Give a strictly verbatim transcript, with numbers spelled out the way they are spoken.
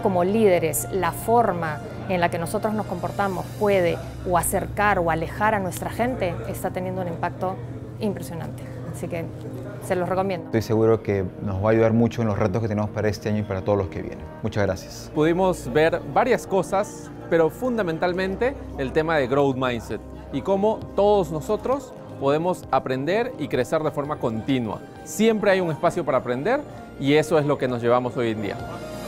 como líderes, la forma en la que nosotros nos comportamos puede o acercar o alejar a nuestra gente, está teniendo un impacto impresionante. Así que se los recomiendo. Estoy seguro que nos va a ayudar mucho en los retos que tenemos para este año y para todos los que vienen. Muchas gracias. Pudimos ver varias cosas, pero fundamentalmente el tema de Growth Mindset y cómo todos nosotros podemos aprender y crecer de forma continua. Siempre hay un espacio para aprender y eso es lo que nos llevamos hoy en día.